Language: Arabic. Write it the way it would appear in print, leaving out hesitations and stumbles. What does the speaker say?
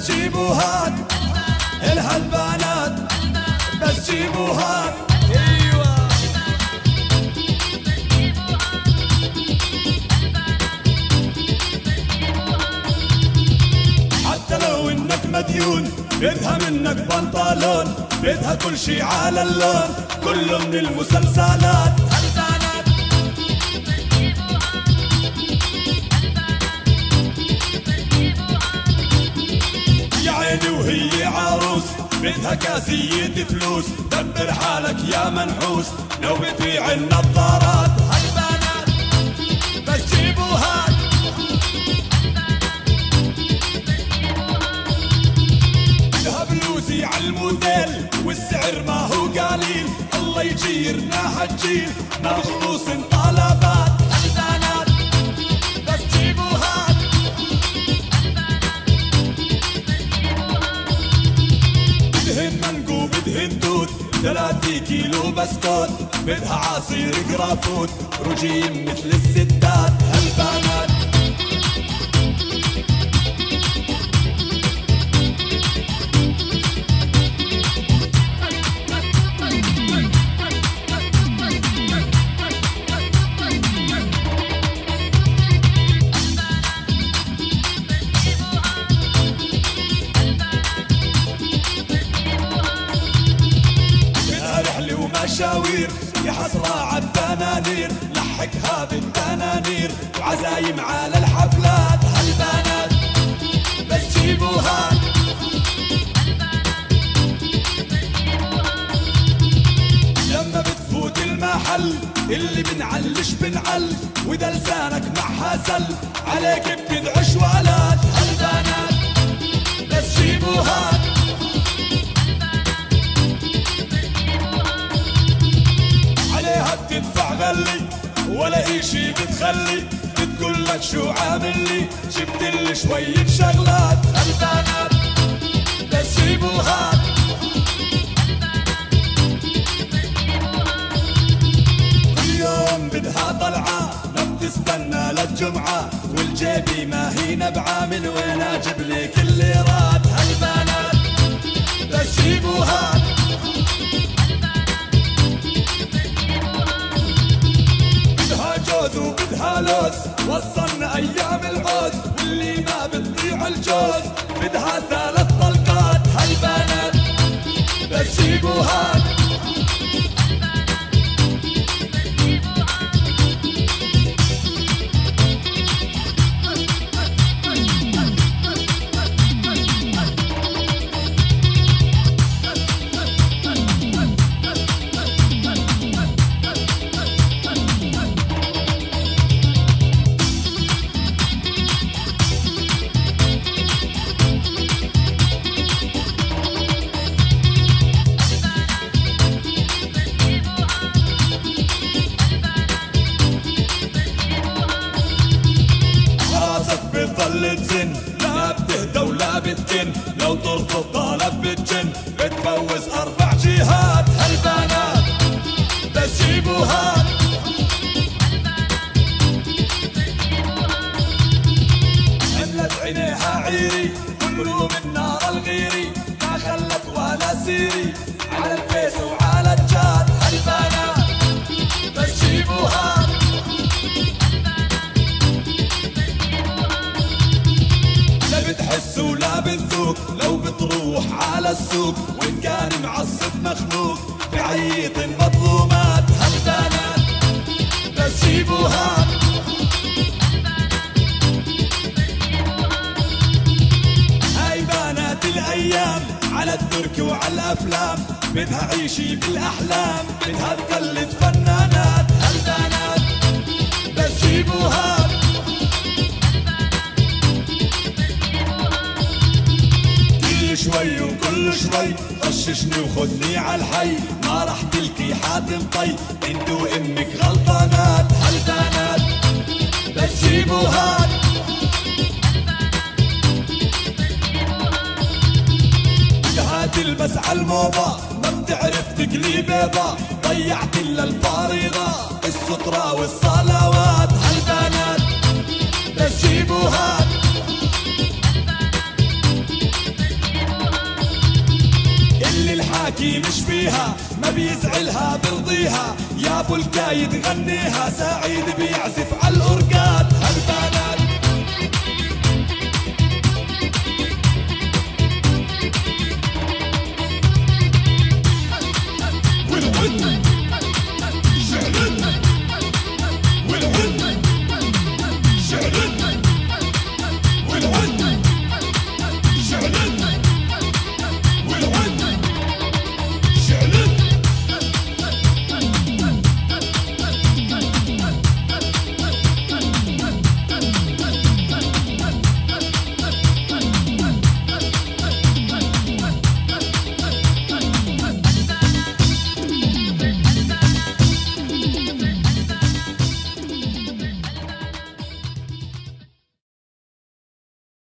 بس جيبوا هات إلها البنات بس جيبوا هات. ايوه حتى لو انك مديون بدها منك بنطلون، بدها كل شي على اللون كله من المسلسلات. البنات يا عيني وهي عروس بدها كاسية فلوس، دبر حالك يا منحوس لو بتبيع النظارات. البنات بس جيبوا هات بدها بلوزي عالموديل والسعر ما هو قليل، الله يجيرنا هالجيل ناقص طلبات. البنات بس جيبوا هات بدهن منقو بدهن دود 3 كيلو بسكوت، بدها عصير جرافوت رجيم مثل الستات. البنات مشاوير يا حسرة عالدنانير، لحقها بالدنانير وعزايم على الحفلات. هالبنات بس جيبوا هات لما بتفوت المحل اللي بنعلش بنعل، وده لسانك مع هزل عليك بتدعش ولاد. هالبنات بس جيبوا هات بتدفع غلي ولا اشي بتخلي، بتقول لك شو عامل لي جبت لي شوية شغلات. البنات بس جيبوا هات كل يوم بدها طلعة ما بتستنى للجمعة، والجيبي ما هي نبعة من وين اجيب لك الليرات. البنات بس جيبوا هات وبدها لوز وصلنا ايام العوز، واللي ما بتطيع الجوز بدها 3 طلقات. هالبنات بس جيبوا هات تزن، لا بتهدى ولا بتجن، لو ترفض طالب بتجن بتفوز 4 جهات. هالبنات بس جيبوا هات عملت عينيها عيري كله من نار الغيري، ما خلت ولا سيري على الفيس وعلى الجات. هالبنات بس جيبوا هات بتحس ولا بتذوق، لو بتروح على السوق وإن كان معصب مخنوق بعيط المظلومات. هالبنات بس جيبوا هات هاي بنات الأيام على الترك وعلى الأفلام، بدها عيشي بالأحلام بدها تقلد فنانات. هالبنات بس جيبوا هات شوي وكل شوي غششني وخذني عالحي، ما رح تلقي حاتم طي انت وامك غلطانات. هالبنات بس جيبوا هات بدها تلبس عالموضة ما بتعرف تقلي بيضة، ضيعت الا الفريضة السترة والصلوات. هالبنات بس جيبوا هات مسكين اش فيها ما بيزعلها برضيها، يا ابو الكايد غنيها، سعيد بيعزف على الأورقات.